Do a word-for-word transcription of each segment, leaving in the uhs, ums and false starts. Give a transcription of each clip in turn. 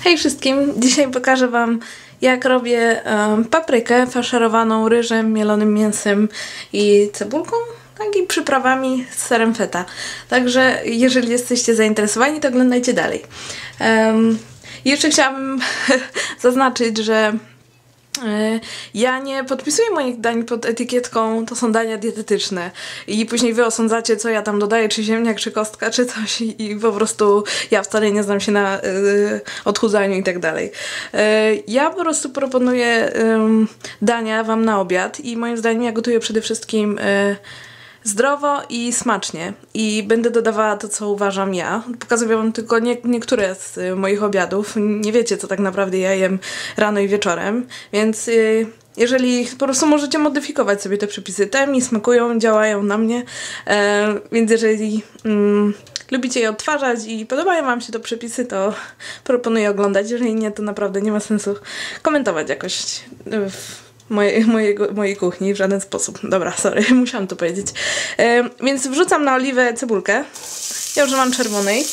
Hej wszystkim! Dzisiaj pokażę Wam, jak robię um, paprykę faszerowaną ryżem, mielonym mięsem i cebulką, tak i przyprawami z serem feta. Także jeżeli jesteście zainteresowani, to oglądajcie dalej. Um, jeszcze chciałabym zaznaczyć, że ja nie podpisuję moich dań pod etykietką to są dania dietetyczne i później wy osądzacie, co ja tam dodaję, czy ziemniak, czy kostka, czy coś i, i po prostu ja wcale nie znam się na y, odchudzaniu i tak dalej. Y, ja po prostu proponuję y, dania wam na obiad i moim zdaniem ja gotuję przede wszystkim y, zdrowo i smacznie i będę dodawała to, co uważam ja. Pokazuję wam tylko nie, niektóre z moich obiadów. Nie wiecie, co tak naprawdę ja jem rano i wieczorem, więc yy, jeżeli po prostu możecie modyfikować sobie te przepisy, te mi smakują, działają na mnie, yy, więc jeżeli yy, lubicie je odtwarzać i podobają wam się te przepisy, to proponuję oglądać. Jeżeli nie, to naprawdę nie ma sensu komentować jakoś yy, Moje, mojego, mojej kuchni w żaden sposób. Dobra, sorry, musiałam to powiedzieć. E, więc wrzucam na oliwę cebulkę. Ja używam czerwonej.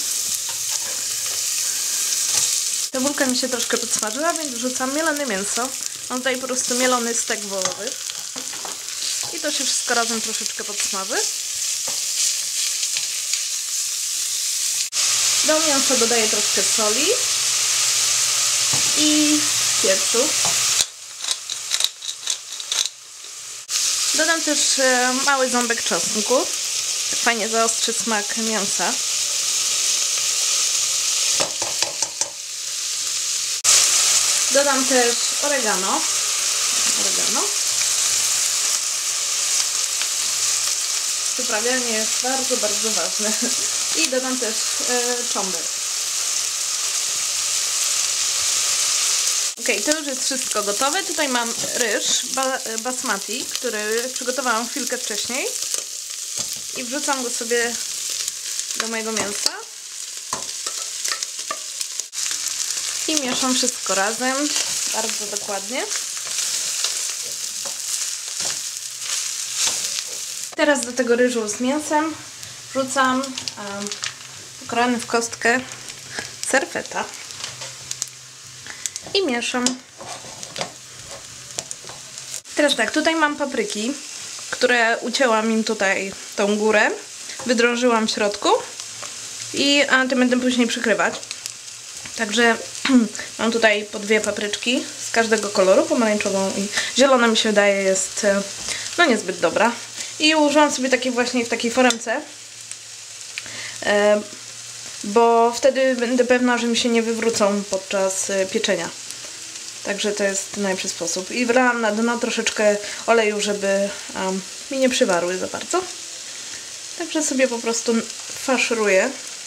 Cebulka mi się troszkę podsmażyła, więc wrzucam mielone mięso. Mam tutaj po prostu mielony stek wołowy. I to się wszystko razem troszeczkę podsmaży. Do mięsa dodaję troszkę soli i pieprzu. Dodam też e, mały ząbek czosnku, tak fajnie zaostrzy smak mięsa. Dodam też oregano. Oregano. Przyprawianie jest bardzo, bardzo ważne. I dodam też e, czomber. Ok, to już jest wszystko gotowe. Tutaj mam ryż ba basmati, który przygotowałam chwilkę wcześniej i wrzucam go sobie do mojego mięsa i mieszam wszystko razem bardzo dokładnie. Teraz do tego ryżu z mięsem wrzucam um, pokrojony w kostkę ser feta. I mieszam. Teraz tak, tutaj mam papryki, które ucięłam im tutaj tą górę, wydrążyłam w środku i a, tym będę później przykrywać. Także mam tutaj po dwie papryczki z każdego koloru, pomarańczową i zielona mi się wydaje jest no niezbyt dobra. I użyłam sobie takiej właśnie w takiej foremce, e, bo wtedy będę pewna, że mi się nie wywrócą podczas pieczenia. Także to jest najlepszy sposób. I wlałam na dno troszeczkę oleju, żeby um, mi nie przywarły za bardzo. Także sobie po prostu faszeruję.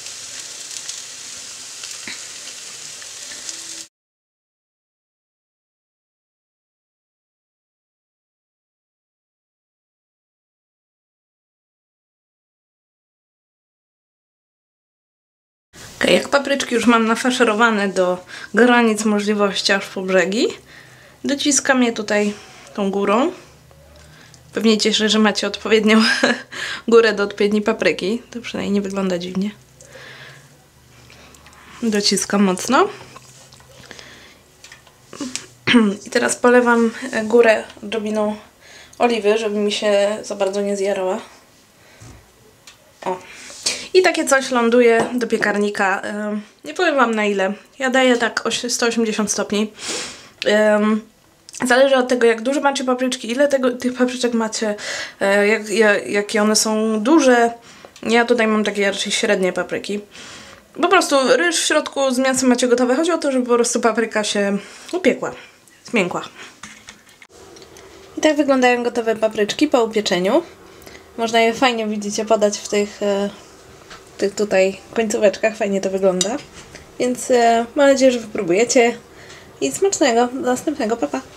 Okay, jak papryczki już mam nafaszerowane do granic możliwości aż po brzegi, dociskam je tutaj tą górą. Pewnie cieszę, że macie odpowiednią górę do odpowiedniej papryki. To przynajmniej nie wygląda dziwnie. Dociskam mocno. I teraz polewam górę odrobiną oliwy, żeby mi się za bardzo nie zjarała. O. I takie coś ląduje do piekarnika. Nie powiem wam na ile. Ja daję tak sto osiemdziesiąt stopni. Zależy od tego, jak duże macie papryczki, ile tego, tych papryczek macie, jak, jak, jakie one są duże. Ja tutaj mam takie raczej średnie papryki. Po prostu ryż w środku z mięsem macie gotowe. Chodzi o to, żeby po prostu papryka się upiekła, zmiękła. I tak wyglądają gotowe papryczki po upieczeniu. Można je fajnie, widzicie, podać w tych... w tych tutaj końcóweczkach, fajnie to wygląda. Więc e, mam nadzieję, że wypróbujecie i smacznego. Do następnego, pa pa!